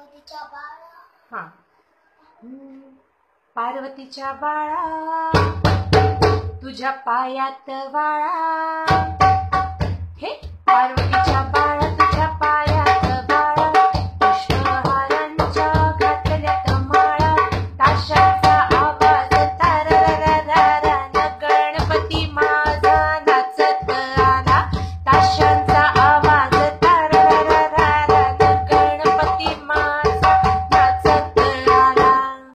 पार्वतीच्या बाळा. हा. पार्वतीच्या बाळा तुझ्या पायात वाळा. हे पार्वतीच्या बाळा